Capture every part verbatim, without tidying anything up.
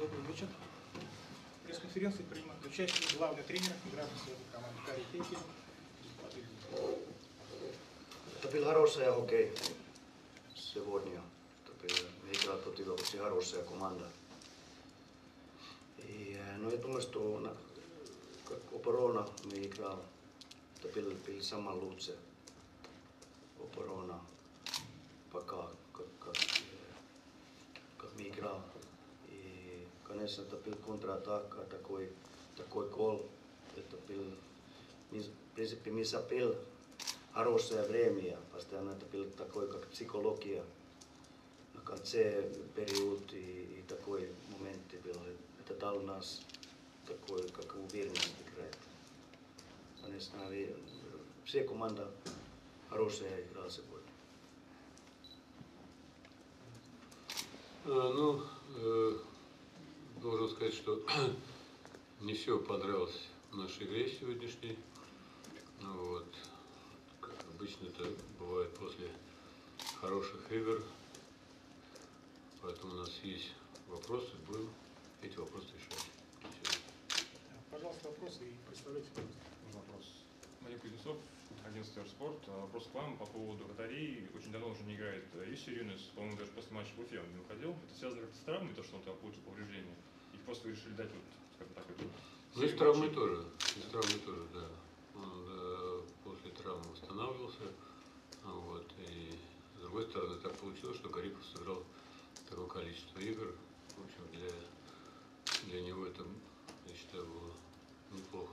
Добрый вечер. В пресс-конференции принимает участие главный тренер федерации своей команды Кари Тейкин. Это был хорошая хоккей сегодня. Это была игра против очень хорошая команда. И, ну, я думаю, что на, как оборона мы играли, это был, был самый лучший оборона пока, как, как, как мы играли. И, конечно, это был контратака, такой, такой гол. Это был, в принципе, мы забили хорошее время, постоянно это был такой, как психология. На конце период и, и такой момент был. Это дал нас такой, как уверенность играть. Конечно, все команда хорошая игра сегодня. А, ну, э, должен сказать, что не все понравилось в нашей игре сегодняшней. Вот. Как обычно это бывает после хороших игр. Поэтому у нас есть вопросы, будем эти вопросы решать. Пожалуйста, вопросы и представляйте. Вопрос. Олег Кузнецов, агентство Спорт. Вопрос к вам по поводу вратарей. Очень давно уже не играет Юсси Рюнес. По-моему, даже после матча в Уфе он не выходил. Это связано как-то с травмой, то, что он там получил повреждение? Или просто вы решили дать, вот, скажем так, это... Ну и с травмой тоже. И с травмой тоже, да. Он да, после травмы восстанавливался. Вот. И с другой стороны, так получилось, что Гарипов сыграл такое количество игр. В общем, для, для него это, я считаю, было неплохо.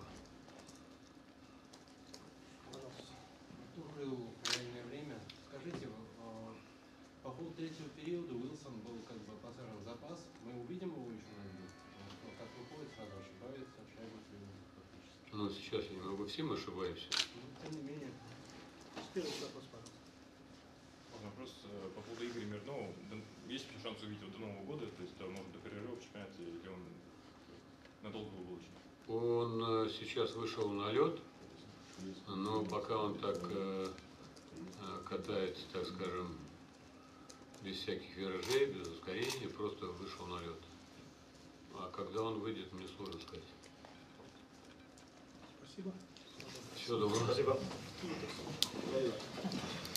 Артур был военное время. Скажите, по ходу третьего периода Уилсон был как бы пассажем в запас. Мы увидим его еще на льду? Как выходит, сразу ошибается, шайбу фактически. Ну, сейчас я не могу, все мы ошибаемся. Ну, тем не менее. Следующий вопрос, пожалуйста. Вопрос по поводу Игоря Мирнова. Есть ли шанс увидеть его до Нового года? То есть, может, до перерыва в чемпионате, или он надолго был вылучен? Он сейчас вышел на лед, но пока он так э, катается, так скажем, без всяких виражей, без ускорения, просто вышел на лед. А когда он выйдет, мне сложно сказать. Спасибо. Всего доброго. Спасибо.